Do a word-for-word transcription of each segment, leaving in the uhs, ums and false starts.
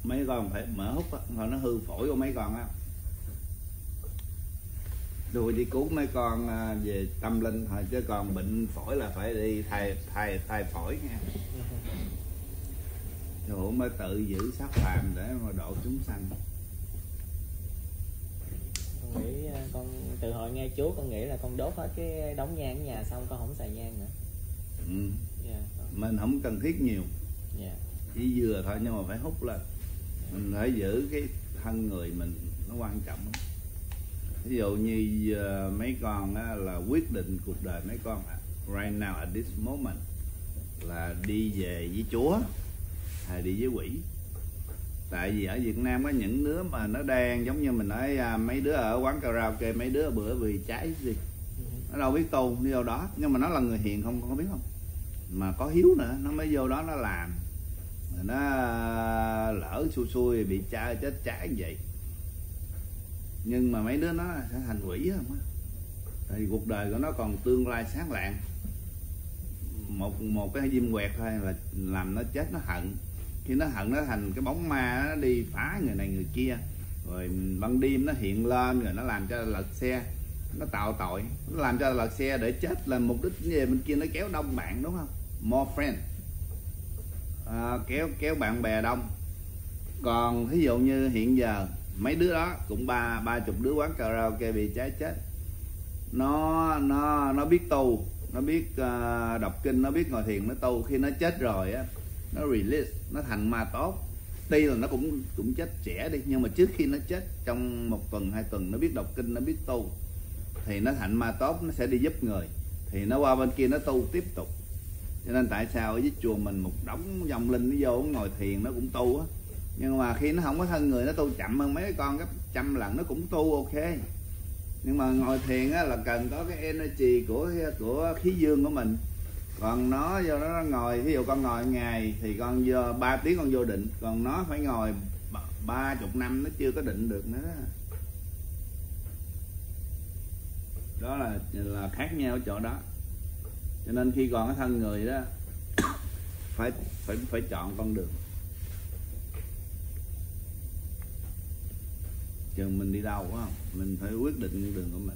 mấy con phải mở hút á, nó hư phổi của mấy con á. Tôi đi cứu mấy con về tâm linh thôi, chứ còn bệnh phổi là phải đi thay thay thay phổi nha. Rồi mới tự giữ sắc phàm để mà độ chúng sanh. Con nghĩ con từ hồi nghe chú con nghĩ là con đốt hết cái đống nhang ở nhà xong con không xài nhang nữa. Ừ. Yeah, con... Mình không cần thiết nhiều. Yeah. Chỉ vừa thôi nhưng mà phải hút lên. Yeah. Mình phải giữ cái thân người mình, nó quan trọng. Ví dụ như uh, mấy con á, là quyết định cuộc đời mấy con right now at this moment là đi về với Chúa hay đi với quỷ. Tại vì ở Việt Nam có những đứa mà nó đang giống như mình nói, à, mấy đứa ở quán karaoke, mấy đứa bữa vì trái gì nó đâu biết tu, đi đâu đó, nhưng mà nó là người hiền không, không biết không, mà có hiếu nữa, nó mới vô đó nó làm, nó lỡ xui xui bị cha chết trái như vậy. Nhưng mà mấy đứa nó sẽ thành quỷ không á. Tại vì cuộc đời của nó còn tương lai sáng lạng, một một cái diêm quẹt thôi là làm nó chết, nó hận. Khi nó hận nó thành cái bóng ma, nó đi phá người này người kia, rồi ban đêm nó hiện lên rồi nó làm cho lật xe, nó tạo tội, nó làm cho lật xe để chết, là mục đích về bên kia nó kéo đông bạn, đúng không? More friend, à, kéo kéo bạn bè đông. Còn ví dụ như hiện giờ mấy đứa đó cũng ba ba chục đứa quán karaoke bị cháy chết, nó nó nó biết tu, nó biết uh, đọc kinh, nó biết ngồi thiền, nó tu. Khi nó chết rồi á, nó release, nó thành ma tốt. Tuy là nó cũng cũng chết trẻ đi, nhưng mà trước khi nó chết trong một tuần hai tuần nó biết đọc kinh, nó biết tu, thì nó thành ma tốt, nó sẽ đi giúp người, thì nó qua bên kia nó tu tiếp tục. Cho nên tại sao ở dưới chùa mình một đống vong linh nó vô nó ngồi thiền nó cũng tu á, nhưng mà khi nó không có thân người nó tu chậm hơn mấy con gấp trăm lần, nó cũng tu ok. Nhưng mà ngồi thiền á là cần có cái energy của của khí dương của mình. Còn nó vô nó ngồi, ví dụ con ngồi ngày thì con vô ba tiếng con vô định, còn nó phải ngồi ba chục năm nó chưa có định được nữa đó. Đó là là khác nhau ở chỗ đó. Cho nên khi còn cái thân người đó phải phải phải chọn con đường. Chừng mình đi đâu quá không, mình phải quyết định con đường của mình.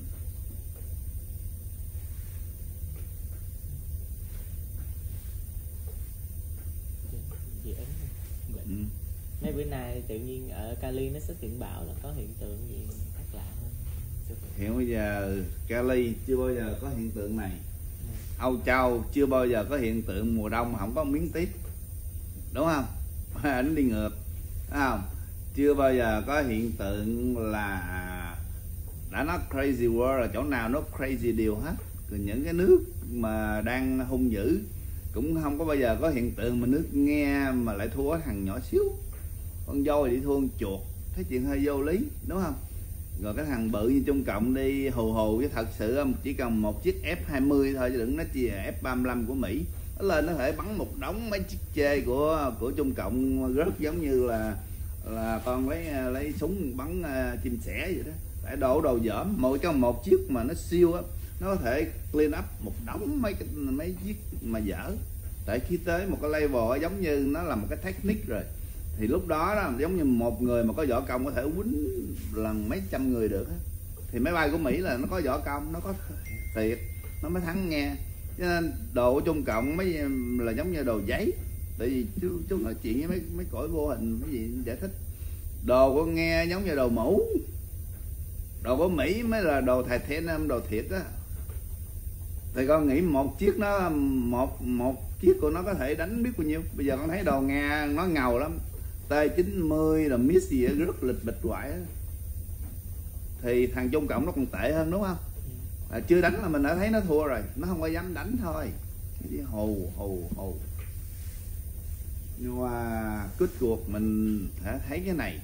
Ừ. Mấy bữa nay tự nhiên ở Cali nó xuất hiện bão, là có hiện tượng gì khác lạ không? Hiện bây giờ Cali chưa bao giờ có hiện tượng này. Ừ. Âu Châu chưa bao giờ có hiện tượng mùa đông mà không có miếng tuyết, đúng không? Ảnh đi ngược, đúng không? Chưa bao giờ có hiện tượng là đã nói crazy world là chỗ nào nó crazy điều hết. Còn những cái nước mà đang hung dữ cũng không có bao giờ có hiện tượng mà nước nghe mà lại thua thằng nhỏ xíu. Con voi đi thua con chuột, thấy chuyện hơi vô lý, đúng không? Rồi cái thằng bự như Trung Cộng đi hù hù, chứ thật sự chỉ cần một chiếc F hai mươi thôi, chứ đừng nói chi F ba mươi lăm của Mỹ, nó lên nó thể bắn một đống mấy chiếc chê của của Trung Cộng rớt giống như là là con lấy lấy súng bắn uh, chim sẻ vậy đó. Tại đổ đồ dởm, mỗi trong một chiếc mà nó siêu á, nó có thể clean up một đống mấy cái mấy chiếc mà dở. Tại khi tới một cái level giống như nó là một cái technique rồi, thì lúc đó, đó giống như một người mà có võ công có thể quýnh lần mấy trăm người được á. Thì máy bay của Mỹ là nó có võ công, nó có thiệt, nó mới thắng nghe. Cho nên đồ của Trung Cộng mấy là giống như đồ giấy. Tại vì chú, chú nói chuyện với mấy mấy cõi vô hình, cái gì giải thích. Đồ của nghe giống như đồ mũ, đồ của Mỹ mới là đồ titanium, đồ thiệt á. Thì con nghĩ một chiếc nó một một chiếc của nó có thể đánh biết bao nhiêu. Bây giờ con thấy đồ Nga nó ngầu lắm, T chín mươi là miss gì đó, rất lịch bịch hoại á. Thì thằng Trung Cộng nó còn tệ hơn, đúng không? À, chưa đánh là mình đã thấy nó thua rồi, nó không có dám đánh thôi, chỉ hù hù hù. Nhưng mà kết cuộc mình sẽ thấy cái này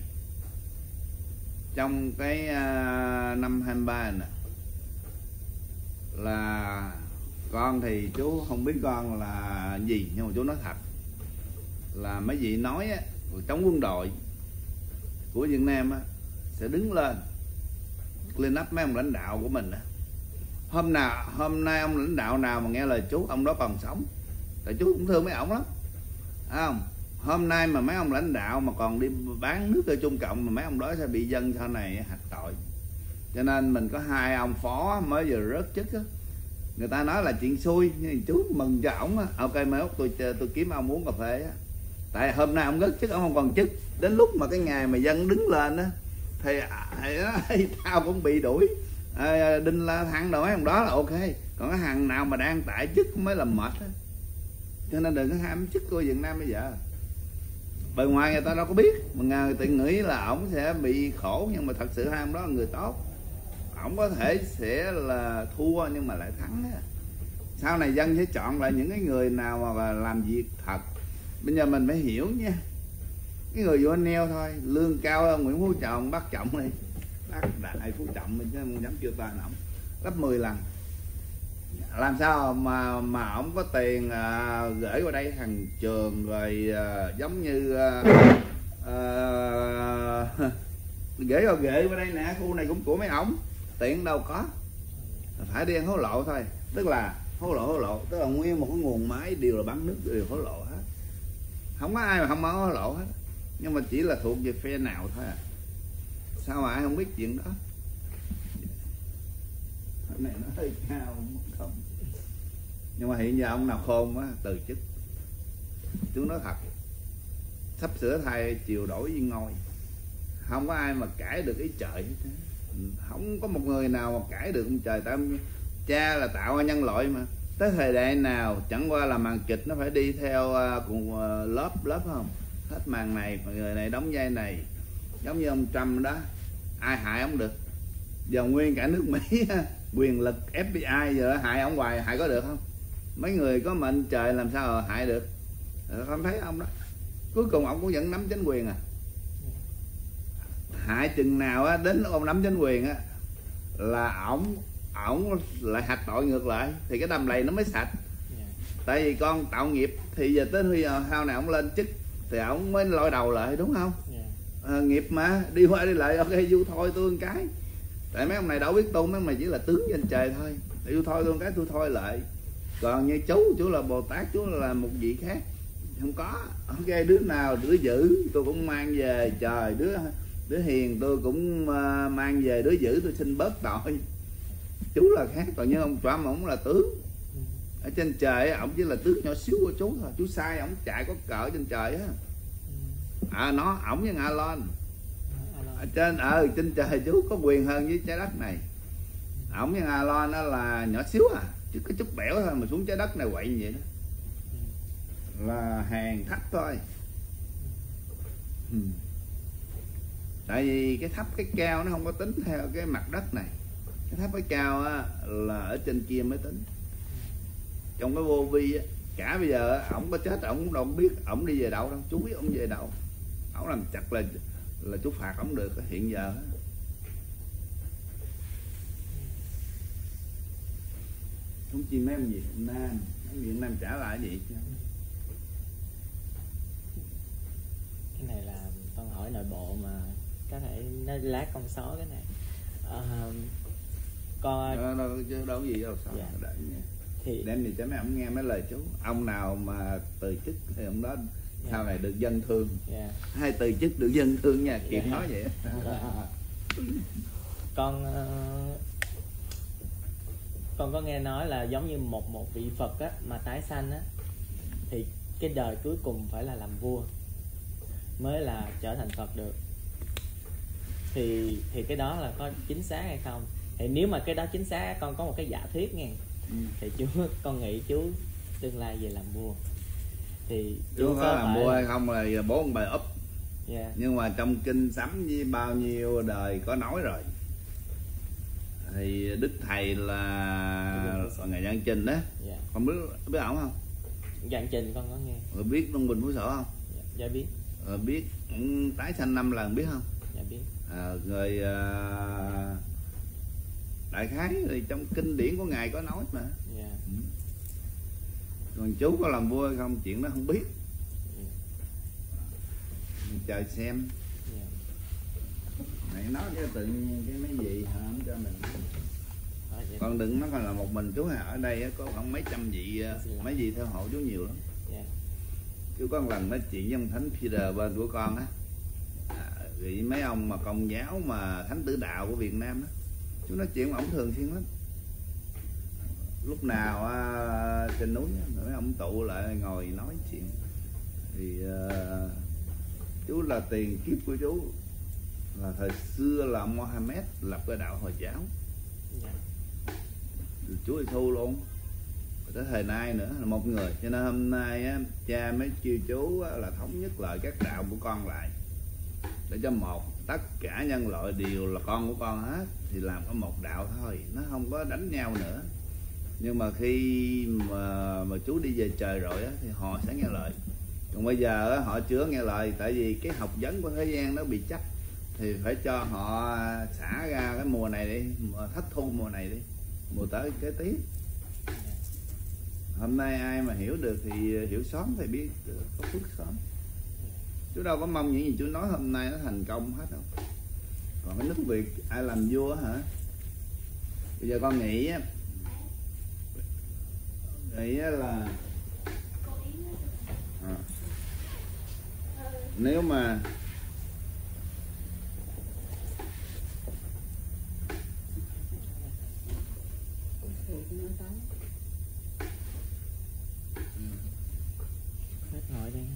trong cái uh, năm hai ba này là con thì chú không biết con là gì, nhưng mà chú nói thật là mấy vị nói á, trong quân đội của Việt Nam á, sẽ đứng lên clean up mấy ông lãnh đạo của mình á. Hôm nào hôm nay ông lãnh đạo nào mà nghe lời chú, ông đó còn sống, tại chú cũng thương mấy ổng lắm, phải không? Hôm nay mà mấy ông lãnh đạo mà còn đi bán nước cho Trung Cộng mà mấy ông đó sẽ bị dân sau này hạch tội. Cho nên mình có hai ông phó mới vừa rớt chức á, người ta nói là chuyện xui, nhưng chú mừng cho ổng á. Ok mai mốt tôi tôi kiếm ông uống cà phê á. Tại hôm nay ông rớt chức, ông không còn chức. Đến lúc mà cái ngày mà dân đứng lên á thì, thì, thì tao cũng bị đuổi. À, Đinh La Thăng đâu mấy ông đó là ok. Còn cái hàng nào mà đang tại chức mới là mệt á. Cho nên đừng có ham chức của Việt Nam bây giờ. Bề ngoài người ta đâu có biết, mà người ta nghĩ là ổng sẽ bị khổ, nhưng mà thật sự hai ông đó là người tốt. Ổng có thể sẽ là thua nhưng mà lại thắng á. Sau này dân sẽ chọn lại những cái người nào mà làm việc thật. Bây giờ mình phải hiểu nha, cái người vô neo thôi, lương cao hơn Nguyễn Phú Trọng, Bắc Trọng đi, Bắc Đại Phú Trọng mình chứ không dám kêu tên ổng, gấp mười lần. Làm sao mà mà ổng có tiền à, gửi qua đây thằng Trường rồi à, giống như à, à, gửi vào gửi qua đây nè, khu này cũng của mấy ổng, tiền đâu có, phải đi ăn hối lộ thôi. Tức là hối lộ hối lộ tức là nguyên một cái nguồn máy đều là bán nước, đều hối lộ hết, không có ai mà không có hối lộ hết, nhưng mà chỉ là thuộc về phe nào thôi à. Sao mà ai không biết chuyện đó. Cái này nó hơi cao không, nhưng mà hiện giờ ông nào khôn quá từ chức. Chú nói thật, sắp sửa thay chiều đổi viên ngôi, không có ai mà cãi được ý trời hết. Không có một người nào mà cãi được ông trời. Tại cha là tạo ra nhân loại mà, tới thời đại nào chẳng qua là màn kịch nó phải đi theo cùng lớp lớp không, hết màn này người này đóng vai này, giống như ông Trump đó, ai hại ông được. Giờ nguyên cả nước Mỹ quyền lực ép bê i giờ hại ông hoài, hại có được không? Mấy người có mệnh trời làm sao mà hại được. Không thấy ông đó, cuối cùng ông cũng vẫn nắm chính quyền à. Hại chừng nào á, đến lúc ông nắm chính quyền á là ổng ổng lại hạch tội ngược lại, thì cái đầm lầy nó mới sạch. Tại vì con tạo nghiệp thì giờ tới bây giờ sau này ổng lên chức thì ổng mới lôi đầu lại, đúng không? À, nghiệp mà đi qua đi lại, ok du thôi tôi một cái. Tại mấy ông này đâu biết tôn, mấy ông này chỉ là tướng trên trời thôi, để tôi thôi tôi một cái tôi thôi lại. Còn như chú chú là Bồ Tát, chú là một vị khác, không có. Ok đứa nào đứa dữ tôi cũng mang về, trời đứa đứa hiền tôi cũng uh, mang về, đứa dữ tôi xin bớt tội. Chú là khác. Còn như ông Trump ổng là tướng ở trên trời, ổng chỉ là tướng nhỏ xíu của chú thôi. Chú sai ổng chạy có cỡ trên trời á. À nó ổng với Elon ở trên ờ trên trời chú có quyền hơn với trái đất này. Ổng với Elon đó là nhỏ xíu à, chứ có chút bẻo thôi, mà xuống trái đất này quậy như vậy đó là hàng thấp thôi. Ừ. Tại vì cái thấp cái cao nó không có tính theo cái mặt đất này, cái thấp cái cao á là ở trên kia mới tính. Trong cái vô vi á, cả bây giờ ổng có chết ổng cũng đâu biết ổng đi về đâu đâu, chú biết ổng về đâu. Ổng làm chặt là là chú phạt ổng được hiện giờ. Không chi mấy ông Việt Nam, mấy Việt Nam trả lại gì chứ. Cái này là con hỏi nội bộ mà có thể nó lát con số cái này. Uh, con đâu, đâu, đâu có gì đâu sao. Dạ. Đợi nha. Thì đem gì cho mấy ông nghe mấy lời chú. Ông nào mà từ chức thì ông đó dạ. sau này được dân thương. Dạ. Hay từ chức được dân thương nha, kịp Dạ. nói vậy. Dạ. Con uh, con có nghe nói là giống như một một vị Phật á, mà tái sanh á, thì cái đời cuối cùng phải là làm vua mới là trở thành Phật được. Thì thì cái đó là có chính xác hay không? Thì nếu mà cái đó chính xác, con có một cái giả thuyết nghe. Ừ. Thì chú con nghĩ chú tương lai về làm vua. Thì chú, chú có, có làm vua hay không là bố ông bà úp. Yeah. Nhưng mà trong kinh sấm với bao nhiêu đời có nói rồi. Thì đức thầy là ngày Giảng Trình đó. Yeah. Con biết biết ổng không? Giảng Trình con có nghe. Rồi biết Đông Bình Phú Sở không? Dạ, dạ biết. Rồi biết tái sanh năm lần biết không? Dạ biết. À, rồi à, đại khái thì trong kinh điển của ngài có nói mà. Yeah. Ừ. Còn chú có làm vua hay không chuyện đó không biết. Yeah. Chờ xem. Yeah. Mày nói cho tự nhiên cái mấy gì hả không cho mình. À, còn đừng nói còn là một mình chú ở đây có khoảng mấy trăm vị mấy vị theo hộ chú nhiều lắm. Yeah. Chú có một lần nói chuyện với ông Thánh Peter bên của con á, à, vì mấy ông mà công giáo mà thánh tử đạo của Việt Nam á, chú nói chuyện với ổng thường xuyên lắm. Lúc nào à, trên núi á, mấy ông tụ lại ngồi nói chuyện. Thì à, chú là tiền kiếp của chú là thời xưa là Mohammed lập cái đạo Hồi giáo, chú thì thu luôn. Tới thời nay nữa là một người, cho nên hôm nay á, cha mới kêu chú á, là thống nhất lại các đạo của con lại, để cho một tất cả nhân loại đều là con của con hết, thì làm có một đạo thôi, nó không có đánh nhau nữa. Nhưng mà khi mà mà chú đi về trời rồi á, thì họ sẽ nghe lời. Còn bây giờ á, họ chưa nghe lời, tại vì cái học vấn của thế gian nó bị chấp, thì phải cho họ xả ra cái mùa này đi, thất thu mùa này đi, mùa tới kế tiếp. Hôm nay ai mà hiểu được thì hiểu sớm thì biết có phước sớm. Chú đâu có mong những gì chú nói hôm nay nó thành công hết đâu. Còn cái nước Việt ai làm vua hả? Bây giờ con nghĩ á, nghĩ là à, nếu mà ngồi đây.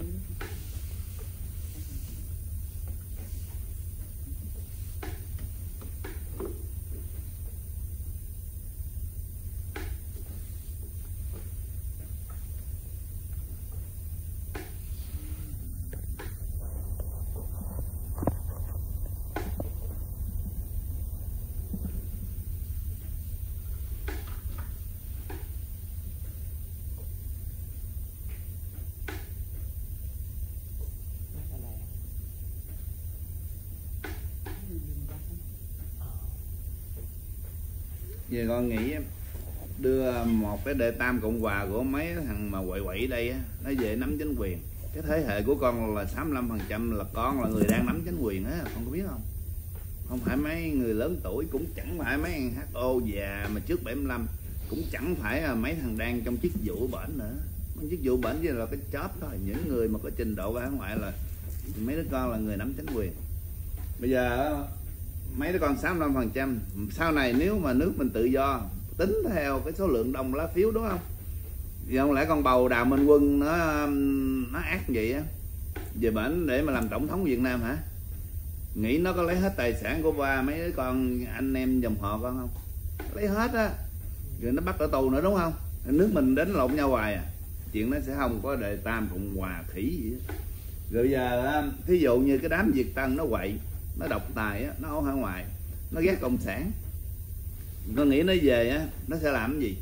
Giờ con nghĩ đưa một cái đệ tam cộng hòa của mấy thằng mà quậy quậy đây á, nó về nắm chính quyền. Cái thế hệ của con là sáu mươi lăm phần trăm là con là người đang nắm chính quyền á, con có biết không? Không phải mấy người lớn tuổi, cũng chẳng phải mấy thằng hát o già mà trước bảy mươi lăm, cũng chẳng phải là mấy thằng đang trong chức vụ bển nữa. Chức vụ bển chỉ là cái job thôi. Những người mà có trình độ ở ngoại là mấy đứa con là người nắm chính quyền. Bây giờ mấy đứa con sáu mươi lăm phần trăm, sau này nếu mà nước mình tự do tính theo cái số lượng đông lá phiếu, đúng không? Vì không lẽ con bầu Đào Minh Quân nó nó ác vậy á, về bển để mà làm tổng thống Việt Nam hả? Nghĩ nó có lấy hết tài sản của ba mấy đứa con anh em dòng họ con không? Lấy hết á, rồi nó bắt ở tù nữa, đúng không? Nước mình đến lộn nhau hoài à. Chuyện nó sẽ không có đệ tam cộng hòa khỉ gì hết. Rồi bây giờ thí dụ như cái đám Việt Tân nó quậy, nó độc tài á, nó ở hải ngoại, nó ghét cộng sản, con nghĩ nó về á, nó sẽ làm cái gì?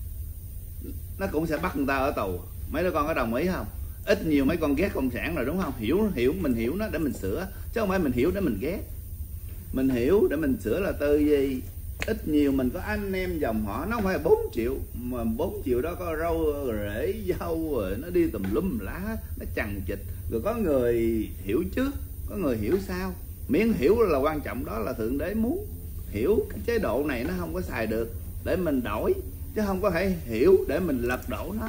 Nó cũng sẽ bắt người ta ở tù. Mấy đứa con có đồng ý không? Ít nhiều mấy con ghét cộng sản rồi, đúng không? Hiểu hiểu mình hiểu nó để mình sửa, chứ không phải mình hiểu để mình ghét. Mình hiểu để mình sửa là tư duy. Ít nhiều mình có anh em dòng họ, nó không phải bốn triệu, mà bốn triệu đó có rau rễ dâu rồi nó đi tùm lum lá, nó chằng chịt. Rồi có người hiểu trước, có người hiểu sau. Miễn hiểu là quan trọng, đó là Thượng Đế muốn. Hiểu cái chế độ này nó không có xài được để mình đổi, chứ không có thể hiểu để mình lật đổ nó.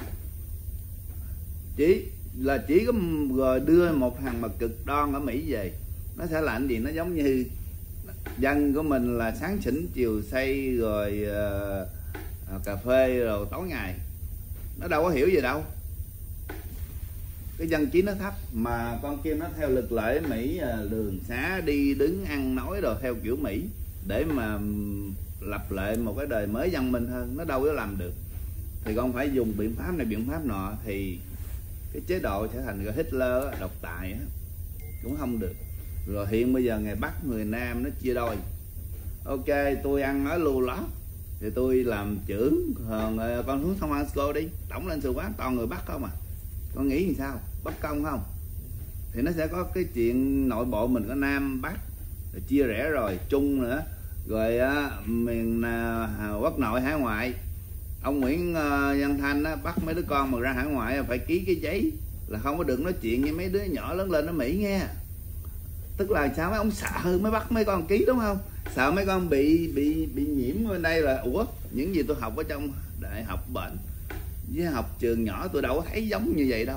Chỉ là chỉ có rồi đưa một thằng mà cực đoan ở Mỹ về, nó sẽ làm gì? Nó giống như dân của mình là sáng xỉn chiều say rồi uh, cà phê rồi tối ngày, nó đâu có hiểu gì đâu. Cái dân trí nó thấp, mà con kia nó theo lực lệ Mỹ, đường xá đi đứng ăn nói rồi theo kiểu Mỹ để mà lập lệ một cái đời mới văn minh hơn, nó đâu có làm được. Thì con phải dùng biện pháp này biện pháp nọ, thì cái chế độ sẽ thành cái Hitler độc tài á, cũng không được. Rồi hiện bây giờ ngày Bắc người Nam nó chia đôi. Ok, tôi ăn nói lưu lót thì tôi làm trưởng, còn con xuống San Francisco đi, tổng lãnh sự quán toàn người Bắc không à. Con nghĩ làm sao? Bất công không? Thì nó sẽ có cái chuyện nội bộ mình có Nam Bắc rồi chia rẽ rồi Trung nữa, rồi á, miền à, quốc nội hải ngoại. Ông Nguyễn uh, Văn Thanh á, bắt mấy đứa con mà ra hải ngoại phải ký cái giấy là không có được nói chuyện với mấy đứa nhỏ lớn lên ở Mỹ nghe. Tức là sao? Mấy ông sợ mới bắt mấy con ký, đúng không? Sợ mấy con bị bị bị nhiễm bên đây là ủa, những gì tôi học ở trong đại học bệnh với học trường nhỏ tôi đâu có thấy giống như vậy đâu.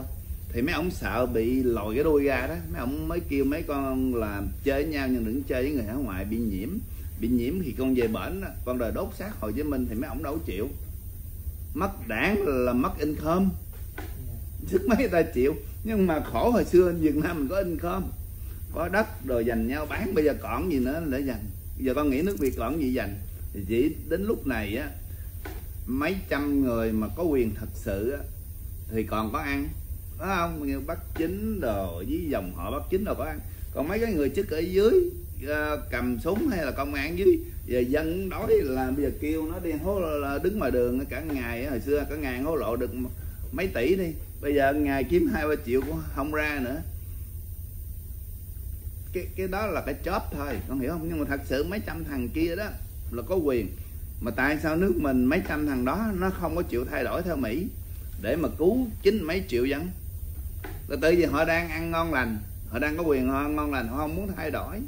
thì mấy ông sợ bị lòi cái đuôi ra đó, mấy ông mới kêu mấy con là chơi với nhau nhưng đừng chơi với người hải ngoại bị nhiễm. Bị nhiễm thì con về bển, con đời đốt xác Hồ Chí Minh thì mấy ông đâu chịu. Mất đảng là mất income, sức mấy người ta chịu. Nhưng mà khổ hồi xưa Việt Nam mình có income, có đất rồi dành nhau bán, bây giờ còn gì nữa để dành. Bây giờ con nghĩ nước Việt còn gì dành. Thì chỉ đến lúc này á, mấy trăm người mà có quyền thật sự á, thì còn có ăn, phải không? Như Bắc Chính đồ với dòng họ Bắc Chính đồ có ăn. Còn mấy cái người chức ở dưới uh, cầm súng hay là công an dưới, giờ dân đói là bây giờ kêu nó đi hố là đứng ngoài đường cả ngày. Hồi xưa cả ngày hối lộ được mấy tỷ đi, bây giờ ngày kiếm hai ba triệu cũng không ra nữa. Cái cái đó là cái job thôi, con hiểu không? Nhưng mà thật sự mấy trăm thằng kia đó là có quyền. Mà tại sao nước mình mấy trăm thằng đó nó không có chịu thay đổi theo Mỹ để mà cứu chín mấy triệu dân? Là tự vì họ đang ăn ngon lành, họ đang có quyền họ ăn ngon lành, họ không muốn thay đổi.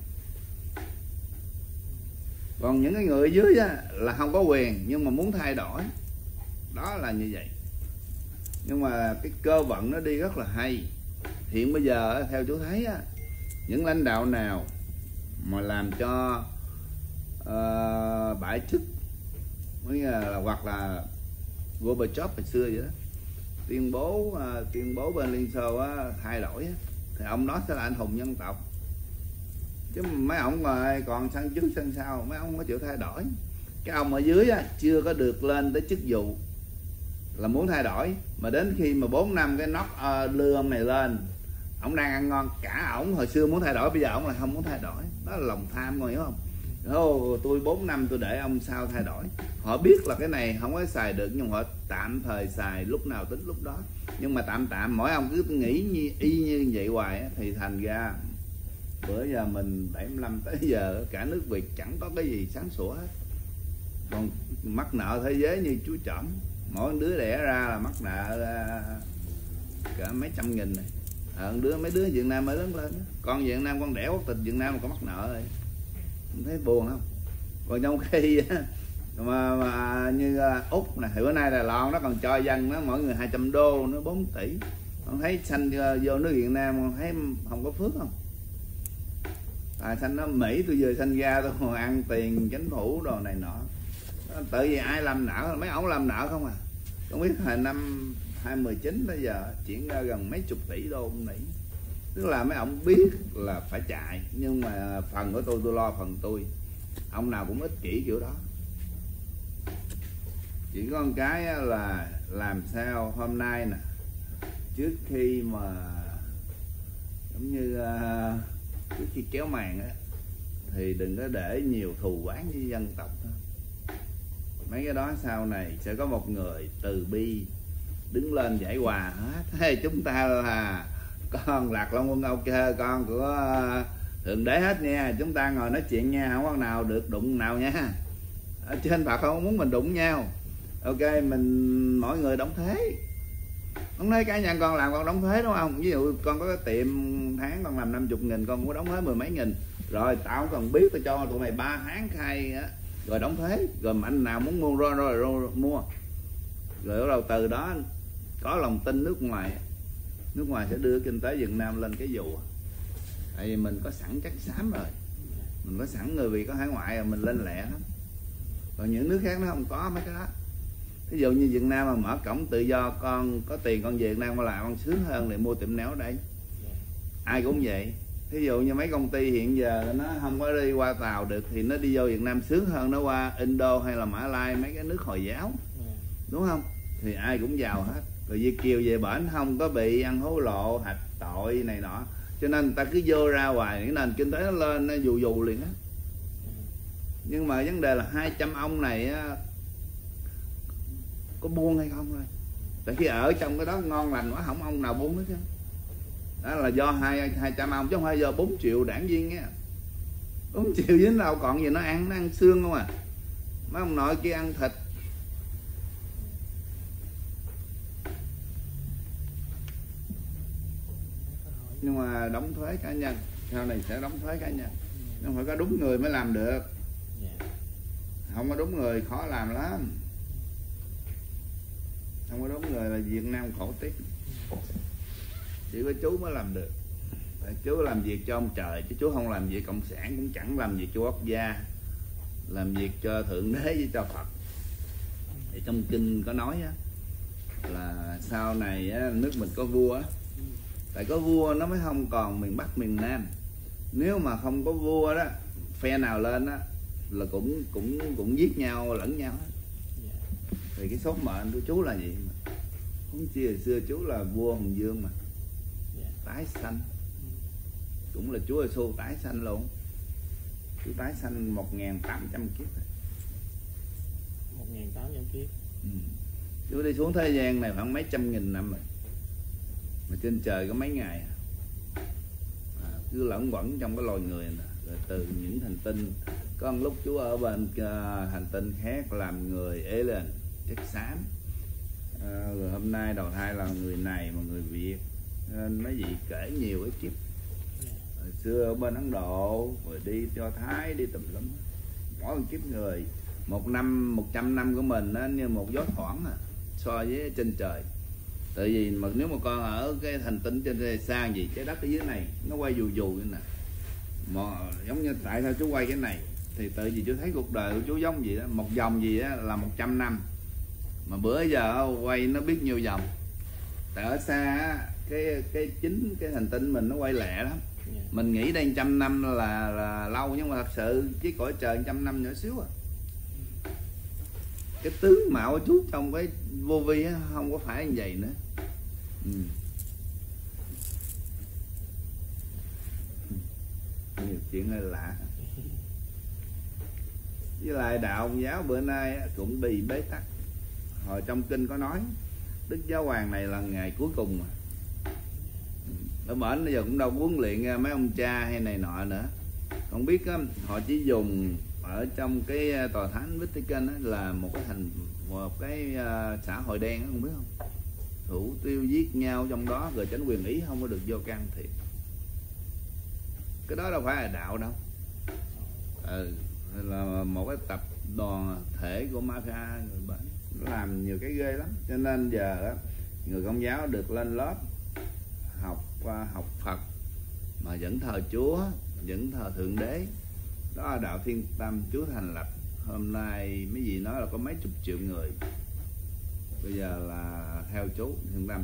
Còn những cái người ở dưới á, là không có quyền nhưng mà muốn thay đổi. Đó là như vậy. Nhưng mà cái cơ vận nó đi rất là hay. Hiện bây giờ theo chú thấy á, những lãnh đạo nào mà làm cho uh, bãi chức là, hoặc là Gorbachev hồi xưa vậy đó, tuyên bố uh, tuyên bố bên Liên Xô á, thay đổi á, thì ông đó sẽ là anh hùng dân tộc. Chứ mấy ông rồi còn sân trước sân sau, mấy ông không có chịu thay đổi. Cái ông ở dưới á, chưa có được lên tới chức vụ là muốn thay đổi, mà đến khi mà bốn năm cái nóc uh, lưa ông này lên, ông đang ăn ngon, cả ổng hồi xưa muốn thay đổi, bây giờ ổng là không muốn thay đổi. Đó là lòng tham, rồi hiểu không? Ô, tôi bốn năm tôi để ông sao thay đổi. Họ biết là cái này không có xài được, nhưng họ tạm thời xài, lúc nào tính lúc đó. Nhưng mà tạm tạm mỗi ông cứ nghĩ như, y như vậy hoài á, thì thành ra bữa giờ mình bảy mươi lăm tới giờ cả nước Việt chẳng có cái gì sáng sủa hết. Còn mắc nợ thế giới như chú Trỏm, mỗi đứa đẻ ra là mắc nợ cả mấy trăm nghìn này. À, đứa mấy đứa Việt Nam mới lớn lên, con Việt Nam con đẻ quốc tịch Việt Nam mà có mắc nợ rồi, không thấy buồn không? Còn trong khi mà, mà như Úc này thì bữa nay Đài Loan nó còn cho dân nó mỗi người hai trăm đô, nó bốn tỷ. Con thấy xanh vô nước Việt Nam con thấy không có phước không? À, xanh nó Mỹ tôi vừa xanh ra tôi còn ăn tiền chính phủ đồ này nọ. Tự vì ai làm nợ, mấy ổng làm nợ không à. Không biết hồi năm hai mười chín bây giờ chuyển ra gần mấy chục tỷ đô Mỹ. Tức là mấy ông biết là phải chạy, nhưng mà phần của tôi tôi lo phần tôi. Ông nào cũng ích kỷ kiểu đó. Chỉ có một cái là làm sao hôm nay nè, trước khi mà giống như uh, trước khi kéo màn á, thì đừng có để nhiều thù oán với dân tộc thôi. Mấy cái đó sau này sẽ có một người từ bi đứng lên giải hòa hết. Thế chúng ta là con Lạc Long Quân ok, con của Thượng Đế hết nha. Chúng ta ngồi nói chuyện nha, không có nào được đụng nào nha. Ở trên Phật không muốn mình đụng nhau. Ok, mình mỗi người đóng thuế. Không nói cá nhân con làm con đóng thuế đúng không? Ví dụ con có cái tiệm tháng con làm năm mươi nghìn, con có đóng thuế mười mấy nghìn. Rồi tao không cần biết, tao cho tụi mày ba tháng khai á, rồi đóng thuế. Rồi mà anh nào muốn mua rồi, rồi, rồi, rồi mua. Rồi bắt đầu từ đó có lòng tin nước ngoài, nước ngoài sẽ đưa kinh tế Việt Nam lên cái vụ. Tại vì mình có sẵn chất xám rồi, mình có sẵn người Việt có hải ngoại rồi, mình lên lẹ lắm. Còn những nước khác nó không có mấy cái đó. Ví dụ như Việt Nam mà mở cổng tự do, con có tiền con về Việt Nam mà làm con sướng hơn để mua tiệm néo ở đây. Ai cũng vậy. Ví dụ như mấy công ty hiện giờ nó không có đi qua tàu được thì nó đi vô Việt Nam sướng hơn nó qua Indo hay là Mã Lai, mấy cái nước Hồi giáo, đúng không? Thì ai cũng giàu hết. Rồi Việt kiều về bển không có bị ăn hối lộ, hạch tội này nọ, cho nên người ta cứ vô ra hoài, cái nền kinh tế nó lên nó dù dù liền á. Nhưng mà vấn đề là hai trăm ông này á, có buông hay không thôi. Tại khi ở trong cái đó ngon lành quá, không ông nào buông hết chứ. Đó là do hai hai trăm ông chứ không phải do bốn triệu đảng viên nha. Bốn triệu dính đâu còn gì nó ăn, nó ăn xương không à. Mấy ông nội kia ăn thịt. Nhưng mà đóng thuế cá nhân, sau này sẽ đóng thuế cá nhân. Nhưng phải có đúng người mới làm được. Không có đúng người khó làm lắm. Không có đúng người là Việt Nam khổ tiếp. chỉ có chú mới làm được. Chú làm việc cho ông trời chứ chú không làm việc cộng sản, cũng chẳng làm việc cho quốc gia, làm việc cho thượng đế với cho Phật. Thì trong kinh có nói á, là sau này á, nước mình có vua á, tại có vua nó mới không còn miền Bắc miền Nam. Nếu mà không có vua đó, phe nào lên á là cũng cũng cũng giết nhau lẫn nhau hết. Thì cái số mệnh của chú là gì mà không chia hồi xưa chú là vua Hùng Dương mà, tái sanh, cũng là chúa Giêsu tái sanh luôn. Chú tái sanh một nghìn tám trăm kiếp, một nghìn tám trăm kiếp. ừ. Chú đi xuống thế gian này khoảng mấy trăm nghìn năm rồi, mà trên trời có mấy ngày à, cứ lẫn quẩn trong cái loài người này. Rồi từ những hành tinh, có một lúc chú ở bên uh, hành tinh khác làm người alien chất xám, à, rồi hôm nay đầu thai là người này mà người Việt, nên mấy vị kể nhiều cái kiếp. Hồi xưa ở bên Ấn Độ, rồi đi cho Thái, đi tùm lum, mỗi một kiếp người. Một năm, một trăm năm của mình nó như một gió thoảng à, so với trên trời. Tại vì mà nếu mà con ở cái hành tinh trên trời xa gì, trái đất ở dưới này nó quay dù dù như nè, mà giống như tại sao chú quay cái này, thì tự vì chú thấy cuộc đời của chú giống gì đó, một vòng gì đó là một trăm năm, mà bữa giờ quay nó biết nhiều vòng. Tại ở xa cái cái chính cái hành tinh mình nó quay lẹ lắm. Mình nghĩ đây trăm năm là là lâu, nhưng mà thật sự với cõi trời trăm năm nhỏ xíu à. Cái tướng mạo của chú trong cái vô vi á, không có phải như vậy nữa. ừ. Nhiều chuyện hơi lạ. Với lại đạo Công giáo bữa nay cũng bị bế tắc. Hồi trong kinh có nói Đức Giáo Hoàng này là ngày cuối cùng mà. Ở bển bây giờ cũng đâu huấn luyện mấy ông cha hay này nọ nữa. Không biết á, họ chỉ dùng ở trong cái tòa thánh Vatican á, là một cái thành một cái uh, xã hội đen đó, không biết không? Thủ tiêu giết nhau trong đó, rồi chánh quyền Ý không có được vô can thiệp. Cái đó đâu phải là đạo đâu. Ừ, là một cái tập đoàn thể của mafia người bệnh, làm nhiều cái ghê lắm. Cho nên giờ á, người Công giáo được lên lớp học học Phật mà vẫn thờ Chúa, vẫn thờ Thượng Đế. Đó là đạo Thiên Tâm Chúa thành lập. Hôm nay mấy vị nói là có mấy chục triệu người bây giờ là theo chú Thiên Tâm.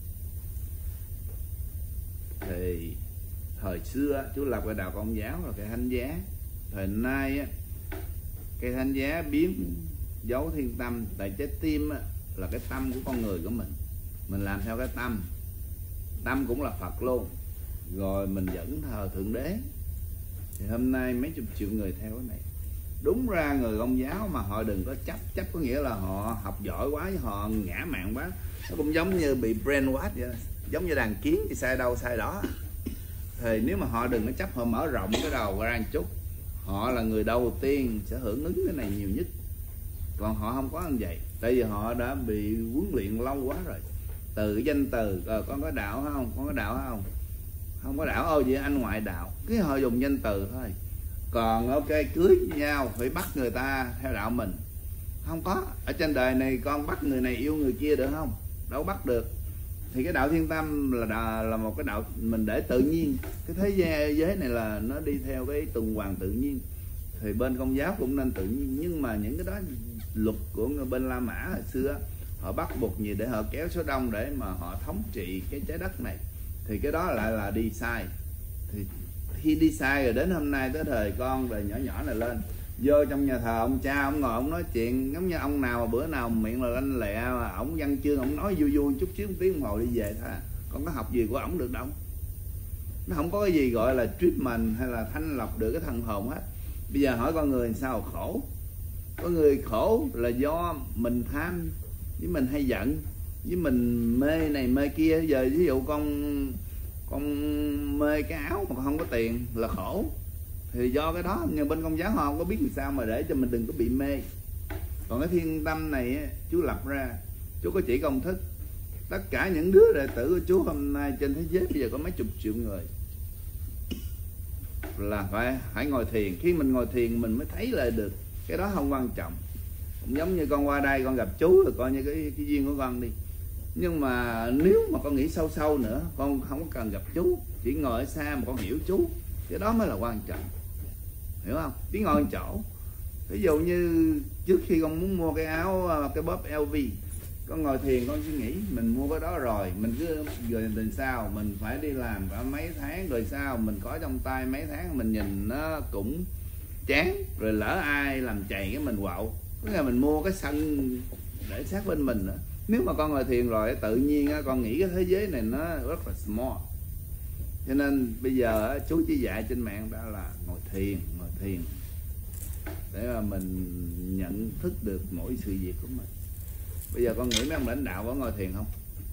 Thì thời xưa chú lập cái đạo Công giáo là cái thánh giá. Thời nay á, cái thánh giá biến dấu Thiên Tâm. Tại trái tim á, là cái tâm của con người của mình. Mình làm theo cái tâm. Tâm cũng là Phật luôn. Rồi mình vẫn thờ Thượng Đế. Thì hôm nay mấy chục triệu người theo cái này. Đúng ra người Công giáo mà họ đừng có chấp. Chấp có nghĩa là họ học giỏi quá, họ ngã mạn quá. Nó cũng giống như bị brainwash vậy. Giống như đàn kiến thì sai đâu sai đó. Thì nếu mà họ đừng có chấp, họ mở rộng cái đầu ra một chút, họ là người đầu tiên sẽ hưởng ứng cái này nhiều nhất. Còn họ không có như vậy. Tại vì họ đã bị huấn luyện lâu quá rồi. Từ cái danh từ, ờ, con có đạo không? Con có đạo không? Không có đạo, ôi vậy anh ngoại đạo. Cái họ dùng danh từ thôi. Còn ok, cưới nhau phải bắt người ta theo đạo mình. Không có. Ở trên đời này con bắt người này yêu người kia được không? Đâu bắt được. Thì cái đạo Thiên Tâm là đạo, là một cái đạo mình để tự nhiên. Cái thế giới này là nó đi theo cái tuần hoàn tự nhiên. Thì bên Công giáo cũng nên tự nhiên. Nhưng mà những cái đó luật của người bên La Mã hồi xưa, họ bắt buộc gì để họ kéo số đông để mà họ thống trị cái trái đất này. Thì cái đó lại là đi sai. Thì khi đi sai rồi đến hôm nay tới thời con đời nhỏ nhỏ này lên, vô trong nhà thờ ông cha, ông ngồi ông nói chuyện giống như ông nào mà bữa nào miệng là lanh lẹ, mà ổng văn chương ổng nói vui vui chút xíu một tiếng đồng hồ đi về thôi. Con có học gì của ổng được đâu. Nó không có cái gì gọi là treatment hay là thanh lọc được cái thần hồn hết. Bây giờ hỏi con người sao khổ. Có người khổ là do mình tham, với mình hay giận, với mình mê này mê kia. Giờ ví dụ con con mê cái áo mà không có tiền là khổ. Thì do cái đó, nhưng bên Công giáo họ không có biết làm sao mà để cho mình đừng có bị mê. Còn cái Thiên Tâm này chú lập ra, chú có chỉ công thức. Tất cả những đứa đệ tử của chú hôm nay trên thế giới bây giờ có mấy chục triệu người, là phải phải ngồi thiền. Khi mình ngồi thiền mình mới thấy lại được. Cái đó không quan trọng. Cũng giống như con qua đây con gặp chú rồi coi như cái, cái duyên của con đi. Nhưng mà nếu mà con nghĩ sâu sâu nữa, con không có cần gặp chú, chỉ ngồi ở xa mà con hiểu chú, cái đó mới là quan trọng, hiểu không? Chỉ ngồi chỗ, ví dụ như trước khi con muốn mua cái áo, cái bóp lờ vê, con ngồi thiền con suy nghĩ mình mua cái đó rồi, mình cứ rồi từ sau mình phải đi làm cả mấy tháng, rồi sao mình có trong tay mấy tháng, mình nhìn nó cũng chán, rồi lỡ ai làm chày cái mình quạo, tức là mình mua cái sân để sát bên mình nữa. Nếu mà con ngồi thiền rồi tự nhiên con nghĩ cái thế giới này nó rất là small, cho nên bây giờ chú chỉ dạy trên mạng đó là ngồi thiền, ngồi thiền để mà mình nhận thức được mỗi sự việc của mình. Bây giờ con nghĩ mấy ông lãnh đạo có ngồi thiền không?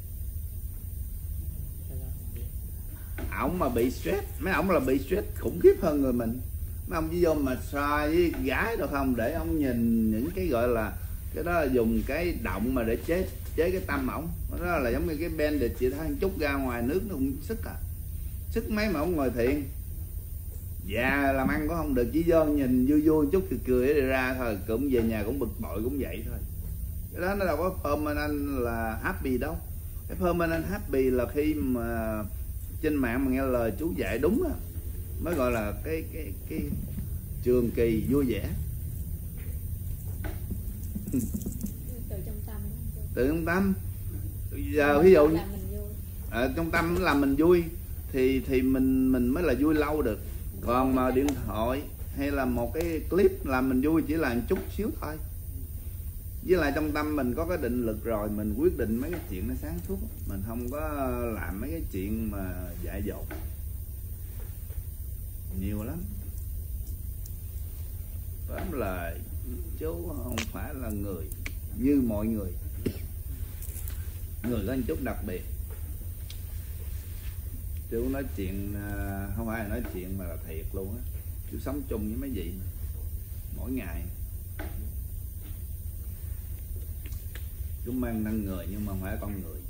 Ổng mà bị stress, mấy ổng là bị stress khủng khiếp hơn người mình. Mấy ông chỉ vô mà xoa với gái đâu không, để ông nhìn những cái gọi là cái đó là dùng cái động mà để chế chế cái tâm ổng. Đó là giống như cái bandit, chị thấy chút ra ngoài nước nó cũng sức à, sức mấy mà ông ngồi thiền. Dạ làm ăn cũng không được, chỉ vô nhìn vui vui chút cười cười để ra thôi, cũng về nhà cũng bực bội cũng vậy thôi. Cái đó nó đâu có permanent là happy đâu. Cái permanent happy là khi mà trên mạng mà nghe lời chú dạy đúng á, mới gọi là cái cái cái trường kỳ vui vẻ. Từ trong tâm. Từ trong tâm. Giờ ví dụ à, trong tâm làm mình vui thì thì mình mình mới là vui lâu được. Còn mà điện thoại hay là một cái clip làm mình vui chỉ là một chút xíu thôi. Với lại trong tâm mình có cái định lực rồi, mình quyết định mấy cái chuyện nó sáng suốt, mình không có làm mấy cái chuyện mà dại dột nhiều lắm. Tóm lại chú không phải là người như mọi người, người có một chút đặc biệt. Chú nói chuyện không phải là nói chuyện mà là thiệt luôn á. Chú sống chung với mấy vị mỗi ngày. Chú mang năng người nhưng mà không phải con người.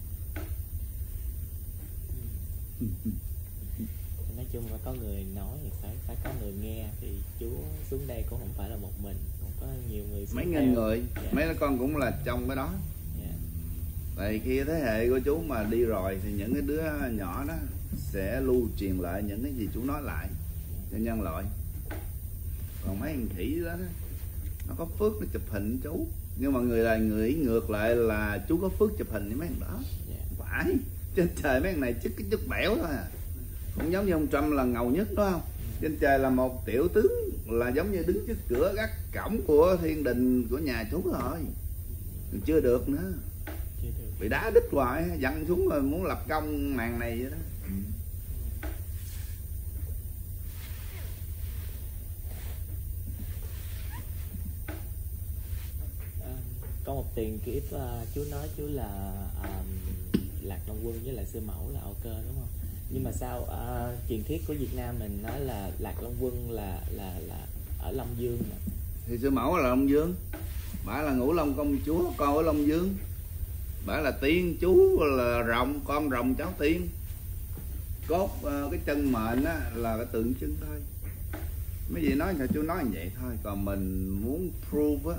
Nói chung là có người nói thì phải phải có người nghe, thì chú xuống đây cũng không phải là một mình, cũng có nhiều người. Mấy nghìn người, yeah. Mấy đứa con cũng là trong cái đó. Yeah. Tại khi thế hệ của chú mà đi rồi thì những cái đứa nhỏ đó sẽ lưu truyền lại những cái gì chú nói lại cho nhân loại. Còn mấy thằng khỉ đó, nó có phước nó chụp hình chú, nhưng mà người là người ngược lại là chú có phước chụp hình với mấy thằng đó. Yeah. Phải, trên trời mấy thằng này chức cái chút bẻo thôi à. Cũng giống như ông Trump là ngầu nhất đó không? Trên trời là một tiểu tướng là giống như đứng trước cửa gác cổng của thiên đình của nhà chú rồi. Chưa được nữa, bị đá đít hoài, dặn xuống rồi muốn lập công màn này vậy đó. À, có một tiền kiếp uh, chú nói chú là uh, Lạc Long Quân với lại Sư Mẫu là ok đúng không? Nhưng mà sao uh, truyền thuyết của Việt Nam mình nói là Lạc Long Quân là là là ở Long Dương mà. Thì Sư Mẫu là Long Dương, bả là Ngũ Long công chúa, con ở Long Dương. Bả là tiên, chú là rồng, con rồng cháu tiên. Cốt uh, cái chân mệnh á, là cái tượng trưng thôi. Mấy gì nói là chú nói như vậy thôi. Còn mình muốn prove á,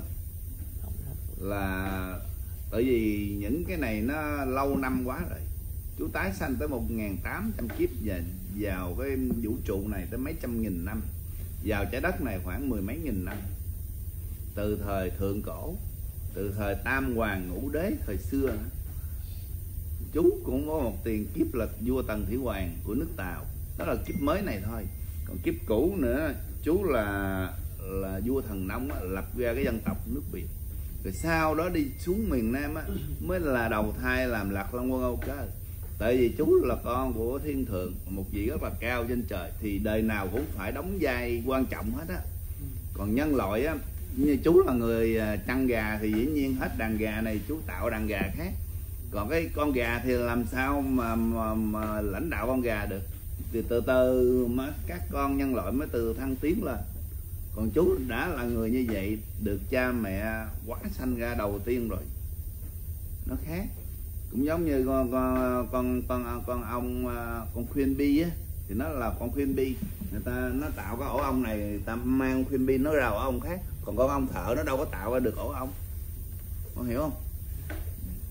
là tại vì những cái này nó lâu năm quá rồi. Chú tái sanh tới một nghìn tám trăm kiếp về vào cái vũ trụ này tới mấy trăm nghìn năm, vào trái đất này khoảng mười mấy nghìn năm. Từ thời thượng cổ, từ thời Tam Hoàng Ngũ Đế thời xưa nữa. Chú cũng có một tiền kiếp là vua Tần Thủy Hoàng của nước Tàu. Đó là kiếp mới này thôi. Còn kiếp cũ nữa, chú là là vua Thần Nông á, lập ra cái dân tộc nước Việt. Rồi sau đó đi xuống miền Nam á, mới là đầu thai làm Lạc Long Quân Âu Cơ. Tại vì chú là con của thiên thượng, một vị rất là cao trên trời, thì đời nào cũng phải đóng vai quan trọng hết á. Còn nhân loại á, như chú là người chăn gà thì dĩ nhiên hết đàn gà này chú tạo đàn gà khác. Còn cái con gà thì làm sao mà, mà, mà lãnh đạo con gà được. Thì từ từ mà các con nhân loại mới từ thăng tiến lên. Còn chú đã là người như vậy, được cha mẹ quá sanh ra đầu tiên rồi, nó khác. Cũng giống như con con con con, con ông con Queen Bee á, thì nó là con Queen Bee, người ta nó tạo cái ổ ong này, người ta mang Queen Bee nó ra ổ ong khác. Còn con ong thợ nó đâu có tạo ra được ổ ong, con hiểu không?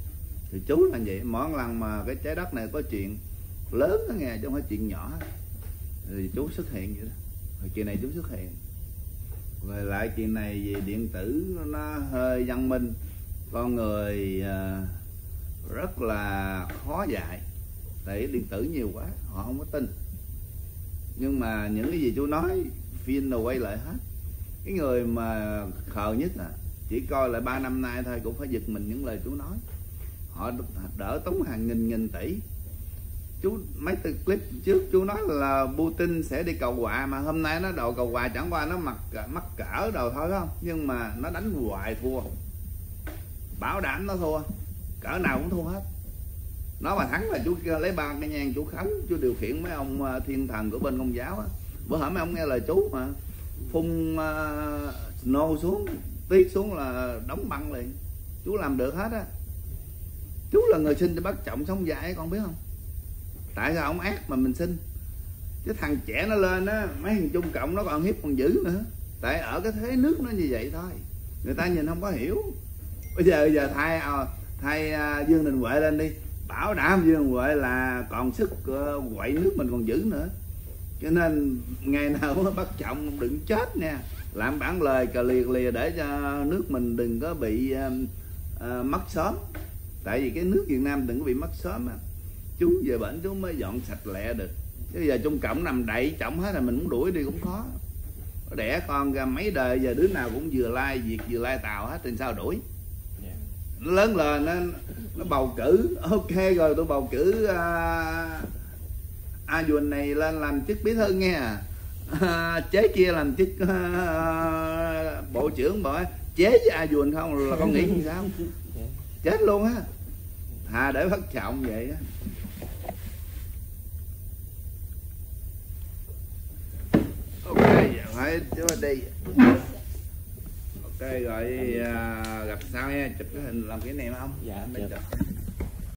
Thì chú là vậy, mỗi lần mà cái trái đất này có chuyện lớn đó nghe, chứ không phải chuyện nhỏ, thì chú xuất hiện vậy đó. Rồi chuyện này chú xuất hiện. Rồi lại chuyện này về điện tử nó hơi văn minh, con người uh, rất là khó dạy, tại điện tử nhiều quá họ không có tin. Nhưng mà những cái gì chú nói phim nào quay lại hết. Cái người mà khờ nhất à, chỉ coi lại ba năm nay thôi cũng phải giật mình những lời chú nói. Họ đỡ tốn hàng nghìn nghìn tỷ. Chú mấy từ clip trước chú nói là Putin sẽ đi cầu quạ, mà hôm nay nó đầu cầu quạ chẳng qua nó mặc mắc cỡ đầu thôi không, nhưng mà nó đánh hoài thua, bảo đảm nó thua, cỡ nào cũng thua hết. Nó mà thắng là chú lấy ba cái nhang chú khấn, chú điều khiển mấy ông thiên thần của bên Công giáo á. Bữa hổm mấy ông nghe lời chú mà phun uh, snow xuống, tiết xuống là đóng băng liền. Chú làm được hết á. Chú là người sinh cho bác Trọng sống dại, con biết không? Tại sao ông ác mà mình sinh? Chứ thằng trẻ nó lên á, mấy thằng Trung Cộng nó còn hiếp còn dữ nữa. Tại ở cái thế nước nó như vậy thôi, người ta nhìn không có hiểu. Bây giờ giờ thay thay Dương Đình Huệ lên đi, bảo đảm Dương Đình Huệ là còn sức uh, quậy nước mình còn dữ nữa. Cho nên ngày nào bác Trọng đừng chết nha, làm bản lời cà liệt lìa để cho nước mình đừng có bị uh, uh, mất sớm. Tại vì cái nước Việt Nam đừng có bị mất sớm á. Chú về bệnh chú mới dọn sạch lẹ được. Chứ giờ Trung Cộng nằm đậy trọng hết là mình muốn đuổi đi cũng khó. Đẻ con ra mấy đời giờ đứa nào cũng vừa lai Việt vừa lai Tàu hết, thì sao đuổi? Yeah. Nó lớn lên nó, nó bầu cử, ok rồi tôi bầu cử uh, A Duỳnh này lên làm chức bí thư nghe à. Uh, chế kia làm chức uh, bộ trưởng bộ chế với A Duỳnh không là con nghĩ như sao? Chết luôn á. Thà để Bác Trọng vậy á. Ok, giờ phải chú đi. Ok rồi, à, gặp sau nha, chụp cái hình làm kỷ niệm không? Dạ, chụp.